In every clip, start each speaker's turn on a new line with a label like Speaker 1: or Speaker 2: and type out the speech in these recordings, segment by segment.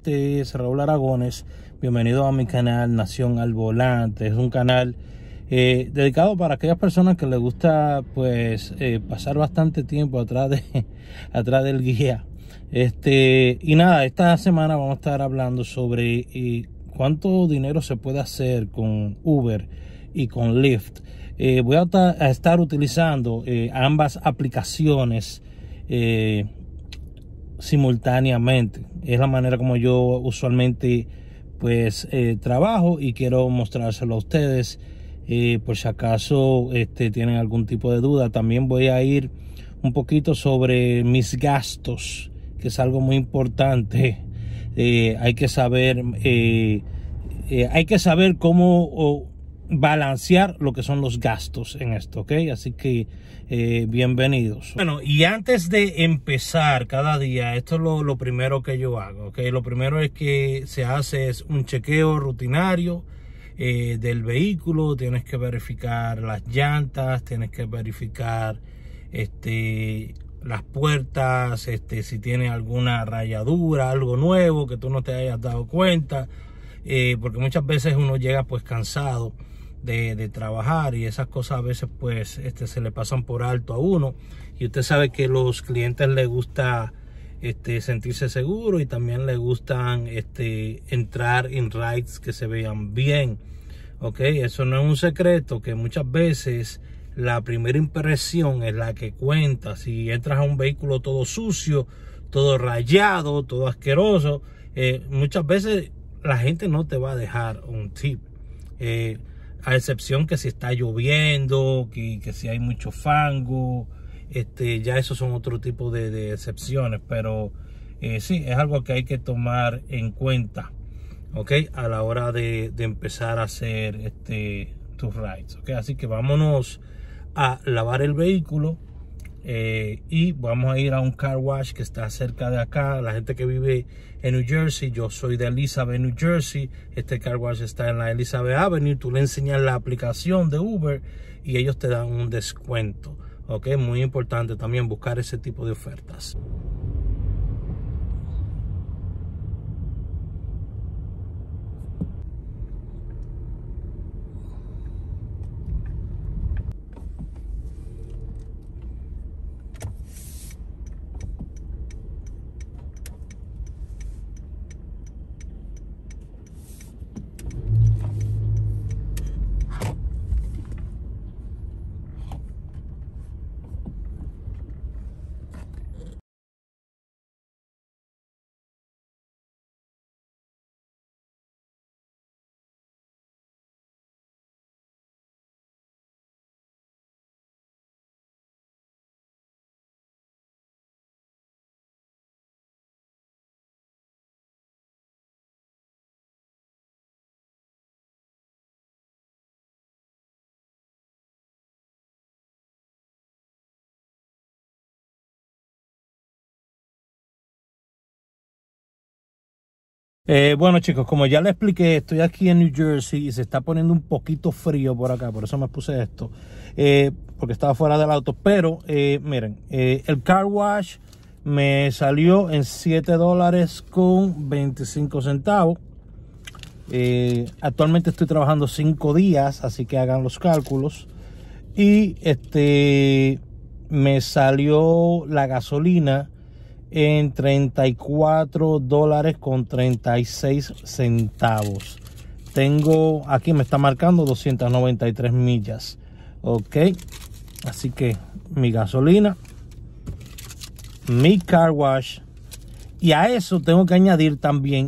Speaker 1: Este es Raúl Aragones. Bienvenido a mi canal Nación al Volante. Es un canal dedicado para aquellas personas que les gusta pues pasar bastante tiempo atrás del guía. Y nada, esta semana vamos a estar hablando sobre cuánto dinero se puede hacer con Uber y con Lyft. Voy a estar utilizando ambas aplicaciones simultáneamente. Es la manera como yo usualmente pues trabajo, y quiero mostrárselo a ustedes por si acaso tienen algún tipo de duda. También voy a ir un poquito sobre mis gastos, que es algo muy importante. Hay que saber cómo balancear lo que son los gastos en esto, ¿ok? Así que bienvenidos. Bueno, y antes de empezar cada día, esto es lo primero que yo hago, ¿ok? Lo primero es que se hace es un chequeo rutinario del vehículo. Tienes que verificar las llantas, tienes que verificar las puertas, si tiene alguna rayadura, algo nuevo que tú no te hayas dado cuenta, porque muchas veces uno llega pues cansado de trabajar, y esas cosas a veces pues se le pasan por alto a uno, y usted sabe que a los clientes les gusta sentirse seguro, y también les gustan entrar en rides que se vean bien, ok. Eso no es un secreto, que muchas veces la primera impresión es la que cuenta. Si entras a un vehículo todo sucio, todo rayado, todo asqueroso, muchas veces la gente no te va a dejar un tip, a excepción que si está lloviendo, que si hay mucho fango, ya esos son otro tipo de excepciones, pero sí, es algo que hay que tomar en cuenta, ok, a la hora de empezar a hacer tus rides, ok. Así que vámonos a lavar el vehículo, y vamos a ir a un car wash que está cerca de acá. La gente que vive en New Jersey, yo soy de Elizabeth, New Jersey. Este car wash está en la Elizabeth Avenue. Tú le enseñas la aplicación de Uber y ellos te dan un descuento, ok. Muy importante también buscar ese tipo de ofertas. Bueno, chicos, como ya les expliqué, estoy aquí en New Jersey y se está poniendo un poquito frío por acá, por eso me puse esto, porque estaba fuera del auto. Pero miren, el car wash me salió en $7.25. Actualmente estoy trabajando 5 días, así que hagan los cálculos. Y me salió la gasolina en $34.36. Tengo aquí, me está marcando 293 millas, ok. Así que mi gasolina, mi car wash, y a eso tengo que añadir también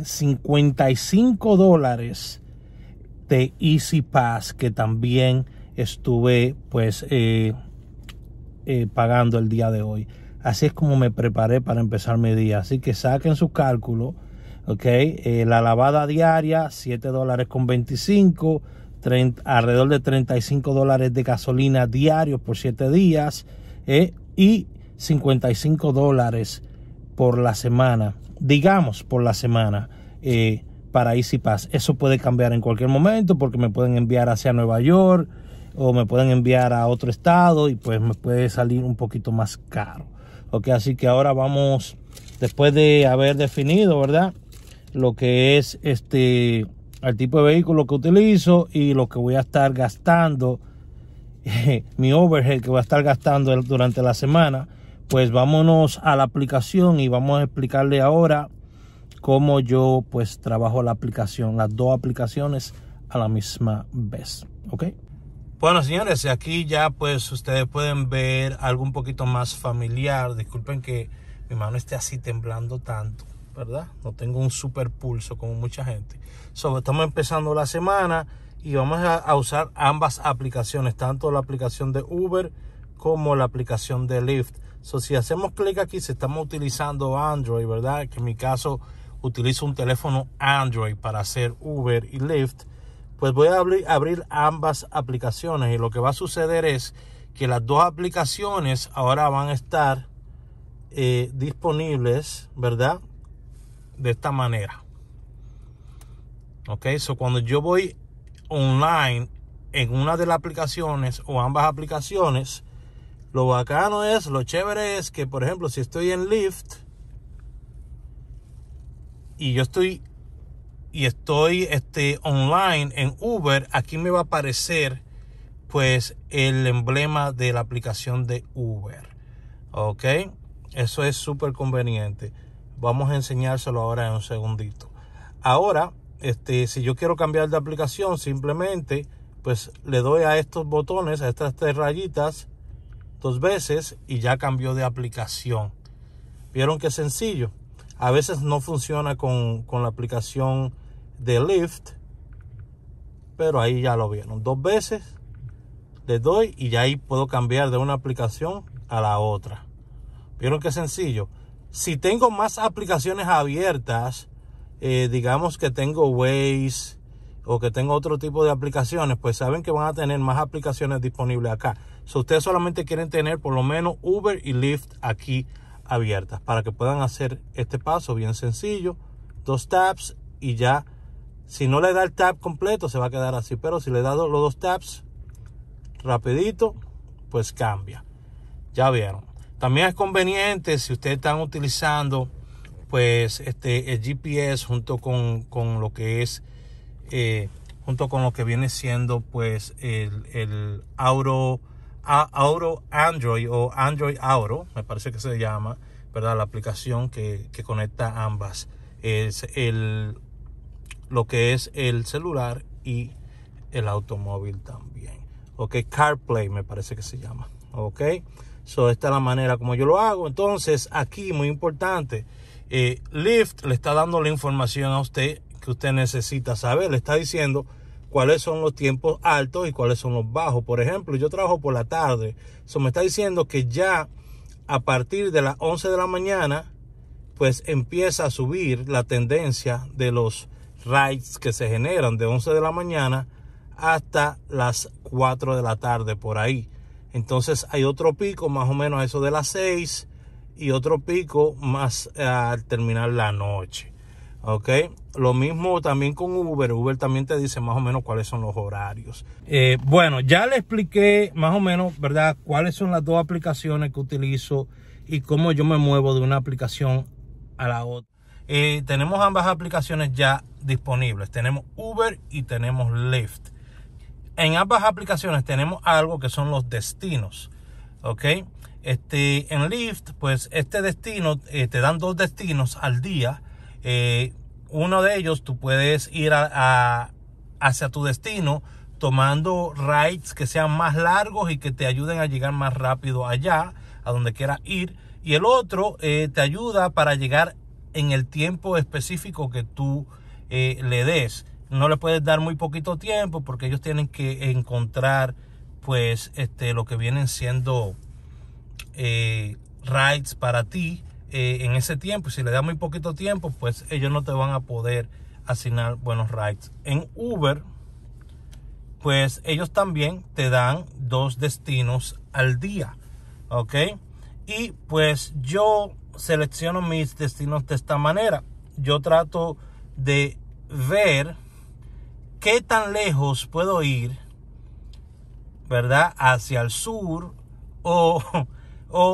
Speaker 1: $55 de Easy Pass, que también estuve pues pagando el día de hoy. Así es como me preparé para empezar mi día. Así que saquen su cálculo, ok. La lavada diaria, $7.25, alrededor de $35 de gasolina diario por 7 días, y $55 por la semana, digamos por la semana, para Easy Pass. Eso puede cambiar en cualquier momento, porque me pueden enviar hacia Nueva York o me pueden enviar a otro estado, y pues me puede salir un poquito más caro, ok. Así que ahora vamos, después de haber definido, ¿verdad?, lo que es el tipo de vehículo que utilizo y lo que voy a estar gastando, mi overhead que voy a estar gastando durante la semana. Pues vámonos a la aplicación y vamos a explicarle ahora cómo yo pues trabajo la aplicación, las dos aplicaciones a la misma vez, ¿ok? Bueno, señores, aquí ya pues ustedes pueden ver algo un poquito más familiar. Disculpen que mi mano esté así temblando tanto, ¿verdad? No tengo un super pulso como mucha gente. Estamos empezando la semana y vamos a usar ambas aplicaciones, tanto la aplicación de Uber como la aplicación de Lyft. Si hacemos clic aquí, si estamos utilizando Android, ¿verdad? Que en mi caso utilizo un teléfono Android para hacer Uber y Lyft, pues voy a abrir ambas aplicaciones y lo que va a suceder es que las dos aplicaciones ahora van a estar disponibles, ¿verdad? De esta manera. Ok, cuando yo voy online en una de las aplicaciones o ambas aplicaciones, lo bacano es, lo chévere es que, por ejemplo, si estoy en Lyft y yo estoy online en Uber, aquí me va a aparecer pues el emblema de la aplicación de Uber. Ok, eso es súper conveniente. Vamos a enseñárselo ahora en un segundito. Ahora, si yo quiero cambiar de aplicación, simplemente pues le doy a estos botones, a estas tres rayitas, 2 veces y ya cambió de aplicación. ¿Vieron qué sencillo? A veces no funciona con la aplicación de Lyft, pero ahí ya lo vieron. 2 veces le doy y ya ahí puedo cambiar de una aplicación a la otra. ¿Vieron qué sencillo? Si tengo más aplicaciones abiertas, digamos que tengo Waze o que tengo otro tipo de aplicaciones, pues saben que van a tener más aplicaciones disponibles acá. Ustedes solamente quieren tener por lo menos Uber y Lyft aquí abiertas para que puedan hacer este paso bien sencillo. 2 taps y ya. Si no le da el tap completo se va a quedar así, pero si le da los 2 taps rapidito, pues cambia. Ya vieron. También es conveniente si ustedes están utilizando pues el GPS junto con lo que es junto con lo que viene siendo pues el Auto Android o Android Auto, me parece que se llama, ¿verdad? La aplicación que conecta ambas, es lo que es el celular y el automóvil también. Ok, CarPlay me parece que se llama. Ok, esta es la manera como yo lo hago. Entonces aquí muy importante, Lyft le está dando la información a usted que usted necesita saber. Le está diciendo cuáles son los tiempos altos y cuáles son los bajos. Por ejemplo, yo trabajo por la tarde. Me está diciendo que ya a partir de las 11 de la mañana, pues empieza a subir la tendencia de los rides que se generan de 11 de la mañana hasta las 4 de la tarde por ahí. Entonces hay otro pico más o menos a eso de las 6 y otro pico más al terminar la noche. Ok, lo mismo también con Uber. Uber también te dice más o menos cuáles son los horarios. Bueno, ya le expliqué más o menos, ¿verdad?, cuáles son las dos aplicaciones que utilizo y cómo yo me muevo de una aplicación a la otra. Tenemos ambas aplicaciones ya disponibles. Tenemos Uber y tenemos Lyft. En ambas aplicaciones tenemos algo que son los destinos. Ok, en Lyft, pues este destino, te dan 2 destinos al día. Uno de ellos tú puedes ir hacia tu destino tomando rides que sean más largos y que te ayuden a llegar más rápido allá, a donde quieras ir. Y el otro te ayuda para llegar en el tiempo específico que tú le des. No le puedes dar muy poquito tiempo porque ellos tienen que encontrar pues lo que vienen siendo rides para ti en ese tiempo. Si le das muy poquito tiempo, pues ellos no te van a poder asignar buenos rides. En Uber, pues ellos también te dan 2 destinos al día. Ok, y pues yo selecciono mis destinos de esta manera. Yo trato de ver qué tan lejos puedo ir, ¿verdad?, hacia el sur o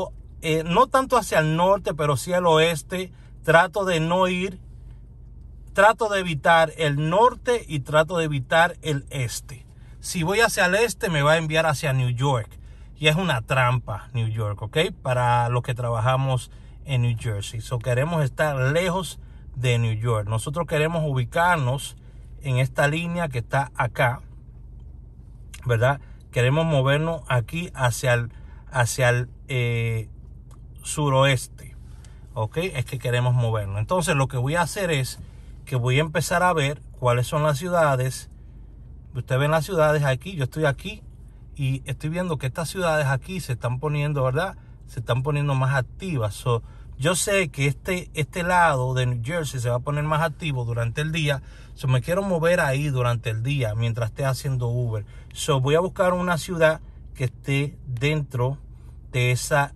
Speaker 1: no tanto hacia el norte, pero sí al oeste. Trato de no ir trato de evitar el norte y trato de evitar el este. Si voy hacia el este, me va a enviar hacia New York. Y es una trampa, New York, ¿ok? Para los que trabajamos en New Jersey. So, queremos estar lejos de New York. Nosotros queremos ubicarnos en esta línea que está acá, ¿verdad? Queremos movernos aquí hacia el suroeste, ¿ok? Es que queremos movernos. Entonces, lo que voy a hacer es que voy a empezar a ver cuáles son las ciudades. Ustedes ven las ciudades aquí, yo estoy aquí y estoy viendo que estas ciudades aquí se están poniendo, ¿verdad? Se están poniendo más activas. So, yo sé que este lado de New Jersey se va a poner más activo durante el día. So, me quiero mover ahí durante el día mientras esté haciendo Uber. So, voy a buscar una ciudad que esté dentro de esa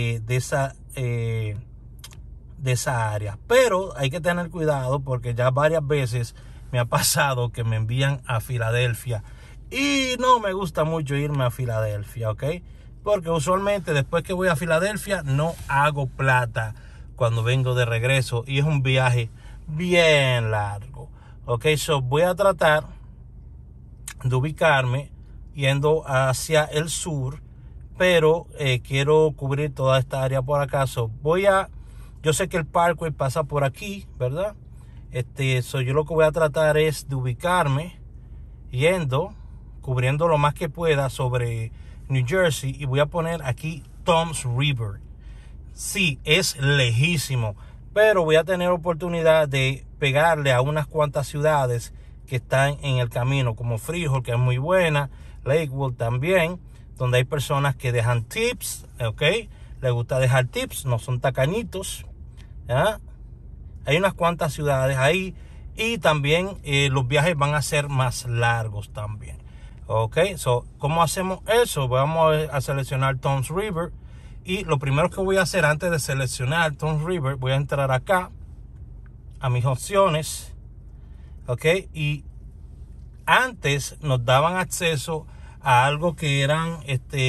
Speaker 1: área. Pero hay que tener cuidado porque ya varias veces me ha pasado que me envían a Filadelfia. Y no me gusta mucho irme a Filadelfia, ¿ok? Porque usualmente después que voy a Filadelfia no hago plata cuando vengo de regreso. Y es un viaje bien largo. Ok, so voy a tratar de ubicarme yendo hacia el sur. Pero quiero cubrir toda esta área por acaso. Yo sé que el Parkway pasa por aquí, ¿verdad? Yo lo que voy a tratar es de ubicarme cubriendo lo más que pueda sobre New Jersey, y voy a poner aquí Toms River. Sí, es lejísimo, pero voy a tener oportunidad de pegarle a unas cuantas ciudades que están en el camino, como Freehold, que es muy buena, Lakewood también, donde hay personas que dejan tips, ¿ok? Les gusta dejar tips, no son tacañitos, ¿ya? Hay unas cuantas ciudades ahí, y también los viajes van a ser más largos también. Ok, so, ¿cómo hacemos eso? Vamos a seleccionar Toms River. Y lo primero que voy a hacer antes de seleccionar Toms River, voy a entrar acá a mis opciones. Ok, y antes nos daban acceso a algo que eran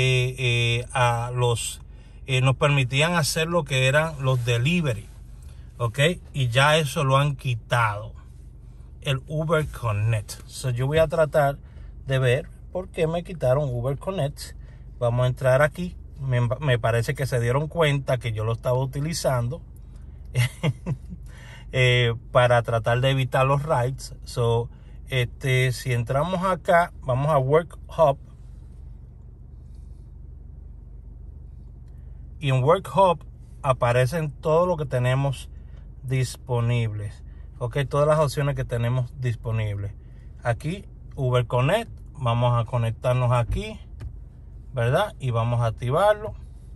Speaker 1: nos permitían hacer lo que eran los delivery. Ok, y ya eso lo han quitado, el Uber Connect. So, yo voy a tratar de ver por qué me quitaron Uber Connect. Vamos a entrar aquí. Me parece que se dieron cuenta que yo lo estaba utilizando para tratar de evitar los rides. So, si entramos acá, vamos a Work Hub. Y en Work Hub aparecen todo lo que tenemos disponibles. Ok, todas las opciones que tenemos disponibles. Aquí, Uber Connect. Vamos a conectarnos aquí, ¿verdad? Y vamos a activarlo.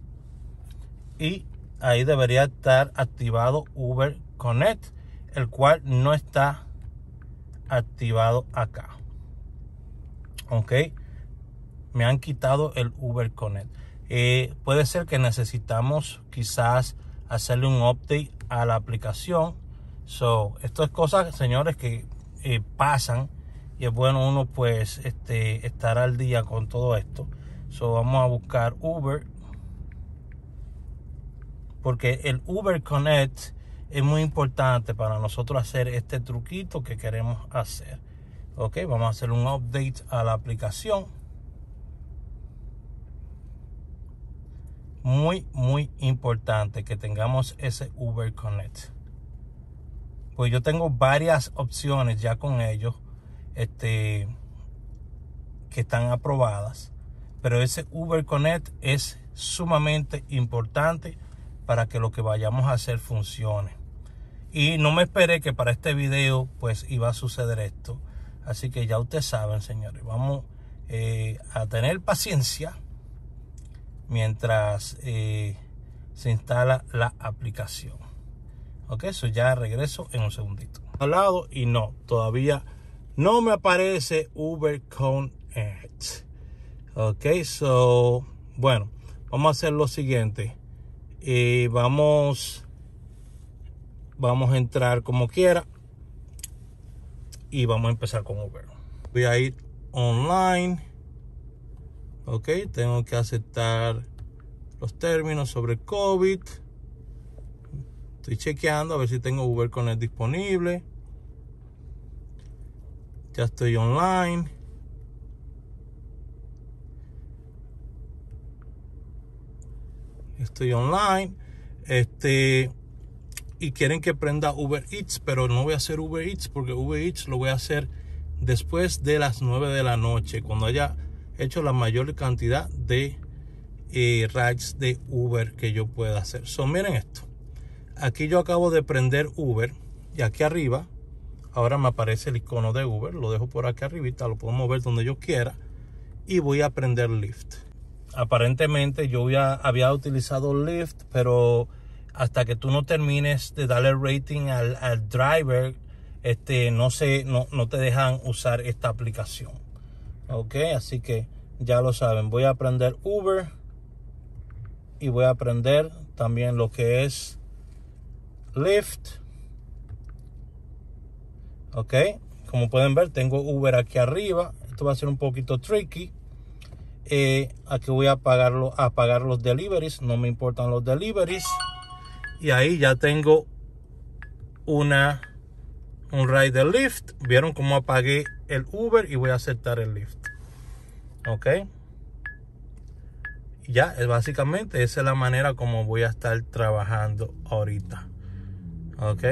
Speaker 1: Y ahí debería estar activado Uber Connect, el cual no está activado acá. Ok, me han quitado el Uber Connect. Puede ser que necesitamos quizás hacerle un update a la aplicación. So, esto es cosas, señores, que pasan, y es bueno uno pues estar al día con todo esto. So, vamos a buscar Uber, porque el Uber Connect es muy importante para nosotros hacer este truquito que queremos hacer. Ok, vamos a hacer un update a la aplicación. Muy importante que tengamos ese Uber Connect. Pues yo tengo varias opciones ya con ellos que están aprobadas, pero ese Uber Connect es sumamente importante para que lo que vayamos a hacer funcione. Y no me esperé que para este video pues iba a suceder esto, así que ya ustedes saben, señores, vamos a tener paciencia mientras se instala la aplicación. Ok, eso ya regreso en un segundito. Al lado, y no, todavía no me aparece Uber Connect. Ok, so, bueno, vamos a hacer lo siguiente. Vamos a entrar como quiera y vamos a empezar con Uber. Voy a ir online. Ok, tengo que aceptar los términos sobre COVID. Estoy chequeando a ver si tengo Uber Connect disponible. Ya estoy online. Estoy online. Y quieren que prenda Uber Eats, pero no voy a hacer Uber Eats porque Uber Eats lo voy a hacer después de las 9 de la noche, cuando haya hecho la mayor cantidad de rides de Uber que yo pueda hacer. Miren esto. Aquí yo acabo de prender Uber y aquí arriba ahora me aparece el icono de Uber. Lo dejo por aquí arribita, lo puedo mover donde yo quiera y voy a prender Lyft. Aparentemente yo había utilizado Lyft, pero hasta que tú no termines de darle rating al driver, no te dejan usar esta aplicación. Ok, así que ya lo saben. Voy a aprender Uber y voy a aprender también lo que es Lyft. Ok, como pueden ver, tengo Uber aquí arriba. Esto va a ser un poquito tricky. Aquí voy a pagar los deliveries. No me importan los deliveries. Y ahí ya tengo un ride de Lyft. Vieron cómo apagué el Uber y voy a aceptar el Lyft. Ok. Ya, básicamente esa es la manera como voy a estar trabajando ahorita. Ok.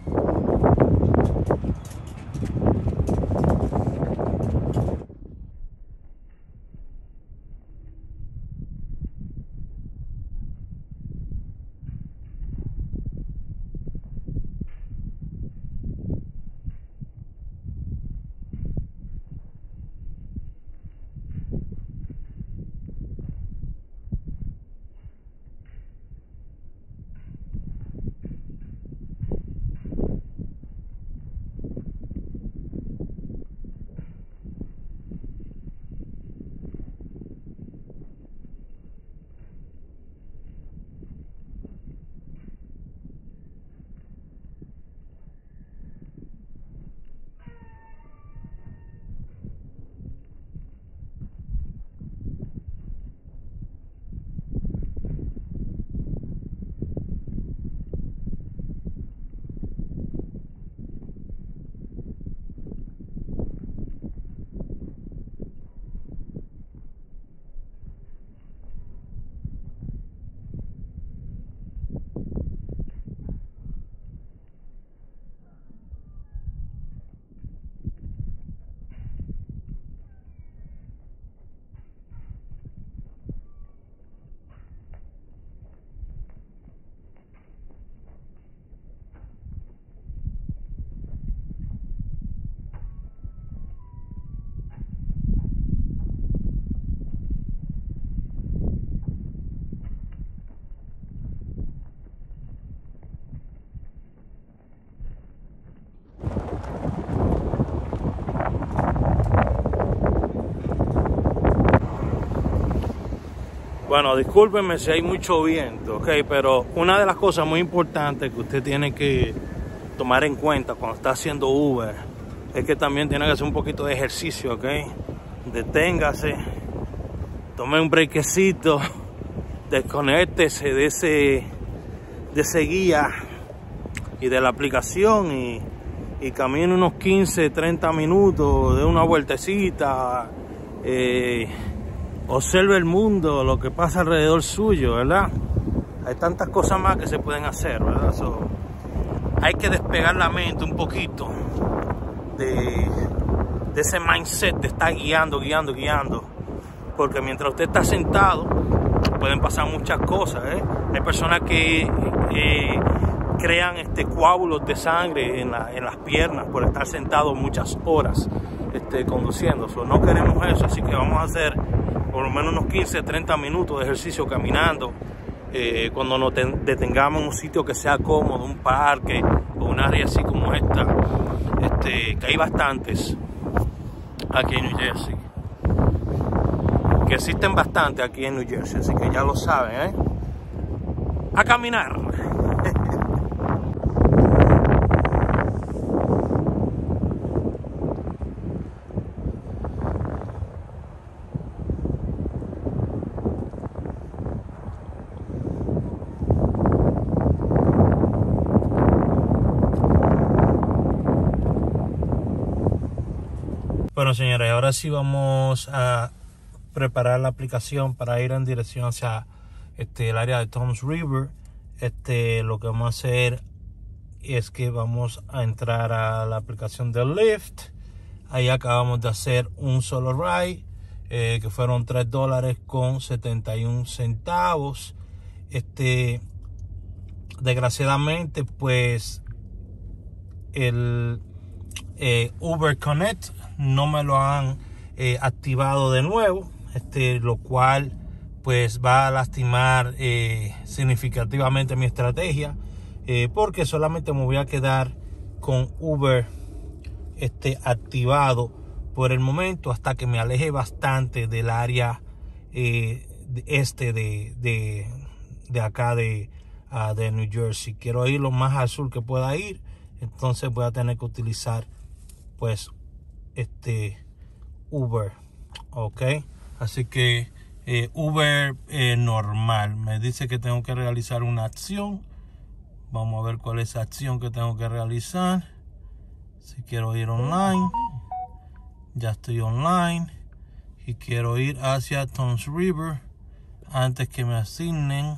Speaker 1: Bueno, discúlpenme si hay mucho viento, ok, pero una de las cosas muy importantes que usted tiene que tomar en cuenta cuando está haciendo Uber es que también tiene que hacer un poquito de ejercicio, ok. Deténgase, tome un brequecito, desconéctese de ese guía y de la aplicación y camine unos 15, 30 minutos, de una vueltecita, observe el mundo, lo que pasa alrededor suyo, ¿verdad? Hay tantas cosas más que se pueden hacer, ¿verdad? Hay que despegar la mente un poquito de ese mindset de estar guiando, porque mientras usted está sentado pueden pasar muchas cosas, ¿eh? Hay personas que crean coágulos de sangre en las piernas por estar sentado muchas horas conduciendo. No queremos eso, así que vamos a hacer por lo menos unos 15, 30 minutos de ejercicio caminando. Cuando nos detengamos en un sitio que sea cómodo, un parque o un área así como esta, que hay bastantes aquí en New Jersey, que existen bastantes aquí en New Jersey, así que ya lo saben, ¿eh? A caminar. Bueno, señores, ahora sí vamos a preparar la aplicación para ir en dirección hacia el área de Toms River. Lo que vamos a hacer es que vamos a entrar a la aplicación de Lyft. Ahí acabamos de hacer un solo ride, que fueron $3.71. Desgraciadamente, pues el Uber Connect no me lo han activado de nuevo, lo cual pues va a lastimar significativamente mi estrategia, porque solamente me voy a quedar con Uber activado por el momento hasta que me aleje bastante del área de acá de New Jersey. Quiero ir lo más al sur que pueda ir, entonces voy a tener que utilizar pues Uber, ok. Así que Uber normal me dice que tengo que realizar una acción. Vamos a ver cuál es la acción que tengo que realizar. Si quiero ir online, ya estoy online y quiero ir hacia Toms River antes que me asignen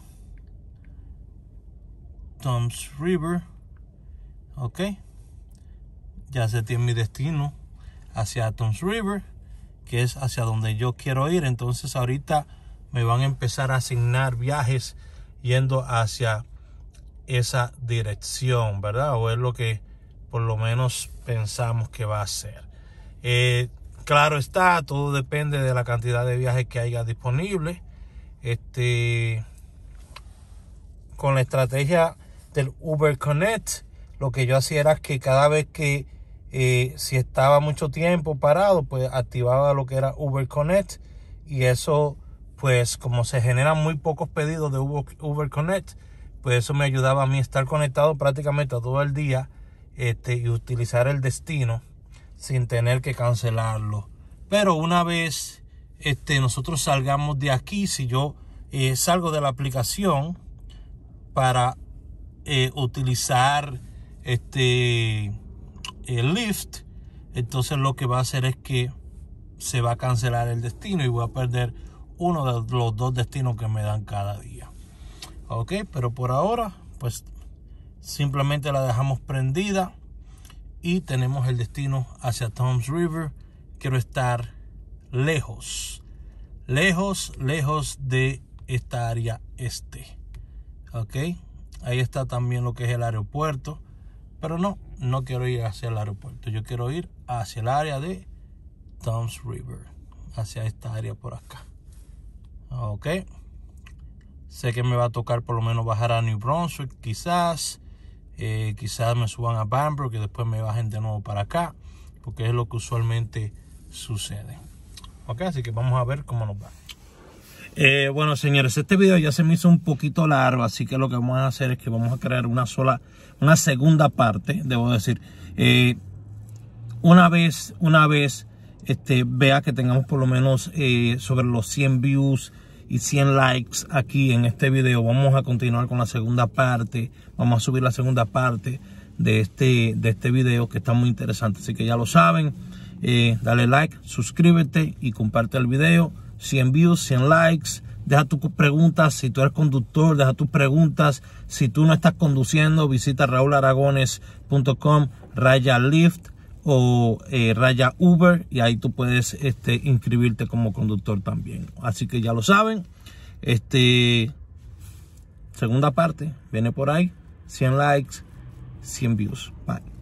Speaker 1: Toms River, ok. Ya sé tiene mi destino hacia Toms River, que es hacia donde yo quiero ir. Entonces ahorita me van a empezar a asignar viajes yendo hacia esa dirección, ¿verdad? O es lo que por lo menos pensamos que va a ser. Claro está, todo depende de la cantidad de viajes que haya disponible. Con la estrategia del Uber Connect, lo que yo hacía era que cada vez que si estaba mucho tiempo parado, pues activaba lo que era Uber Connect, y eso pues como se generan muy pocos pedidos de Uber Connect, pues eso me ayudaba a mí a estar conectado prácticamente todo el día y utilizar el destino sin tener que cancelarlo. Pero una vez nosotros salgamos de aquí, si yo salgo de la aplicación para utilizar el Lyft, entonces lo que va a hacer es que se va a cancelar el destino y voy a perder uno de los dos destinos que me dan cada día, ok. Pero por ahora pues simplemente la dejamos prendida y tenemos el destino hacia Toms River. Quiero estar lejos de esta área ok. Ahí está también lo que es el aeropuerto, pero no quiero ir hacia el aeropuerto. Yo quiero ir hacia el área de Toms River, hacia esta área por acá, ok. Sé que me va a tocar por lo menos bajar a New Brunswick, quizás me suban a Bamborough, que después me bajen de nuevo para acá, porque es lo que usualmente sucede, ok. Así que vamos a ver cómo nos va. Bueno, señores, este video ya se me hizo un poquito largo, así que lo que vamos a hacer es que vamos a crear una segunda parte, debo decir. Una vez vea que tengamos por lo menos sobre los 100 views y 100 likes aquí en este video, vamos a continuar con la segunda parte. Vamos a subir la segunda parte de este video, que está muy interesante. Así que ya lo saben, dale like, suscríbete y comparte el video. 100 views, 100 likes. Deja tus preguntas. Si tú eres conductor, deja tus preguntas. Si tú no estás conduciendo, visita raularagones.com/Lyft o /Uber, y ahí tú puedes inscribirte como conductor también. Así que ya lo saben. Segunda parte viene por ahí. 100 likes, 100 views. Bye.